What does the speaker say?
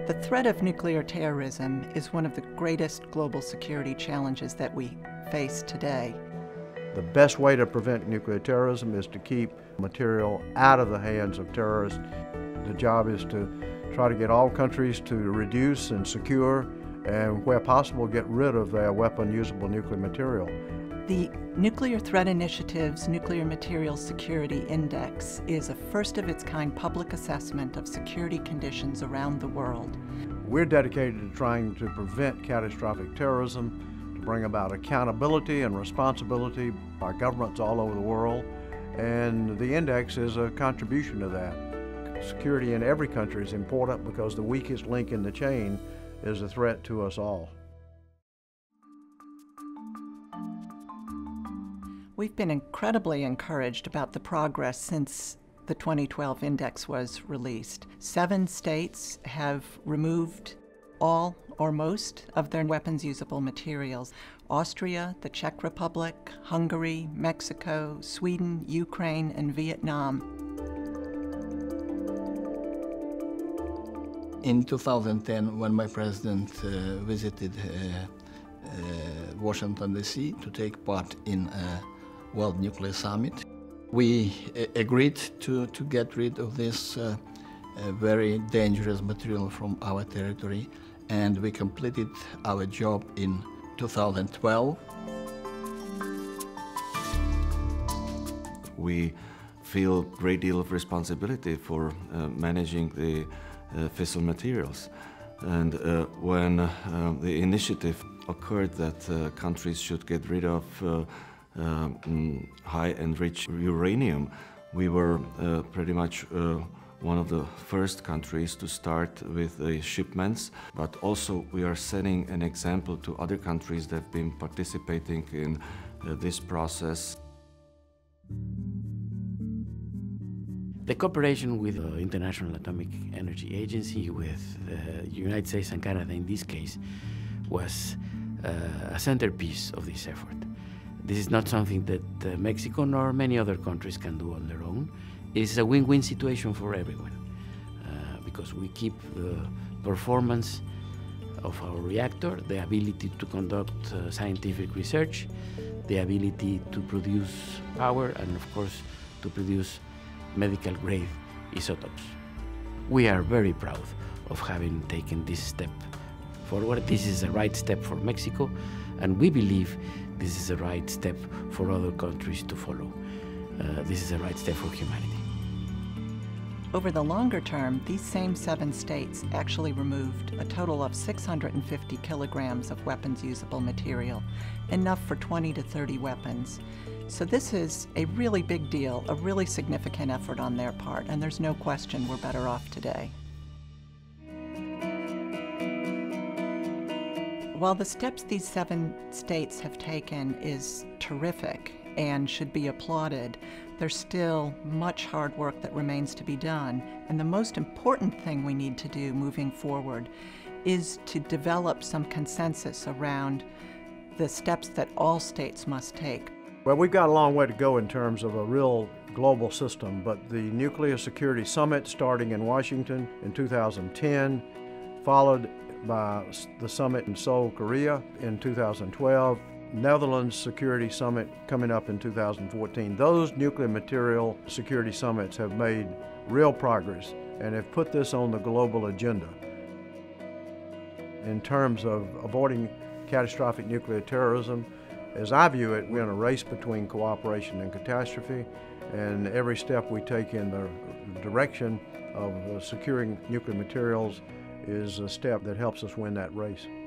The threat of nuclear terrorism is one of the greatest global security challenges that we face today. The best way to prevent nuclear terrorism is to keep material out of the hands of terrorists. The job is to try to get all countries to reduce and secure and, where possible, get rid of their weapon-usable nuclear material. The Nuclear Threat Initiative's Nuclear Materials Security Index is a first-of-its-kind public assessment of security conditions around the world. We're dedicated to trying to prevent catastrophic terrorism, to bring about accountability and responsibility by governments all over the world, and the index is a contribution to that. Security in every country is important because the weakest link in the chain is a threat to us all. We've been incredibly encouraged about the progress since the 2012 index was released. 7 states have removed all or most of their weapons-usable materials. Austria, the Czech Republic, Hungary, Mexico, Sweden, Ukraine, and Vietnam. In 2010, when my president visited Washington, D.C. to take part in a World Nuclear Summit, we agreed to get rid of this very dangerous material from our territory, and we completed our job in 2012. We feel a great deal of responsibility for managing the fissile materials. And when the initiative occurred that countries should get rid of high enriched uranium, we were pretty much one of the first countries to start with the shipments, but also we are setting an example to other countries that have been participating in this process. The cooperation with the International Atomic Energy Agency, with the United States and Canada in this case, was a centerpiece of this effort. This is not something that Mexico nor many other countries can do on their own. It is a win-win situation for everyone because we keep the performance of our reactor, the ability to conduct scientific research, the ability to produce power, and of course to produce medical-grade isotopes. We are very proud of having taken this step forward. This is the right step for Mexico, and we believe this is the right step for other countries to follow. This is the right step for humanity. Over the longer term, these same 7 states actually removed a total of 650 kilograms of weapons-usable material, enough for 20 to 30 weapons. So this is a really big deal, a really significant effort on their part, and there's no question we're better off today. While the steps these 7 states have taken is terrific and should be applauded, there's still much hard work that remains to be done. And the most important thing we need to do moving forward is to develop some consensus around the steps that all states must take. Well, we've got a long way to go in terms of a real global system, but the Nuclear Security Summit starting in Washington in 2010, followed by the summit in Seoul, Korea in 2012, Netherlands Security Summit coming up in 2014. Those nuclear material security summits have made real progress and have put this on the global agenda. In terms of avoiding catastrophic nuclear terrorism, as I view it, we're in a race between cooperation and catastrophe, and every step we take in the direction of securing nuclear materials is a step that helps us win that race.